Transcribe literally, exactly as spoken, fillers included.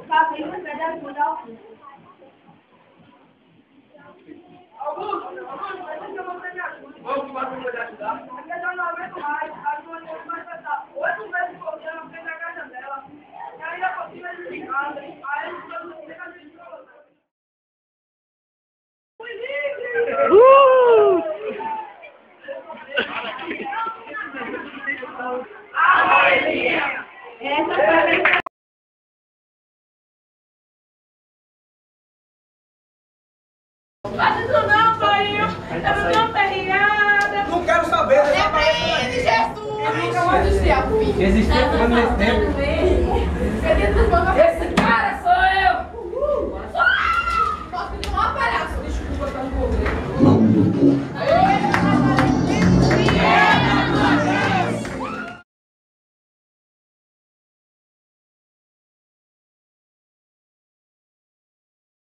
Fabrício pede ajuda ao filho. Augusto, Augusto, vai ter que você me ajuda. Vamos, Fabrício pode ajudar. Aqui é não aguento mais, a sua gente vai passar oito vezes por dia na frente da casa dela. E ainda por cima de casa. Aí eles todos os dias a gente falou. Fui livre! Uh! Aleluia! Essa foi a Faz isso não, pai. Eu não tenho perreada. Não quero saber. Repreende, Jesus. Eu nunca vou desviar, filho. Existe tempo nesse tempo. Cadê tu?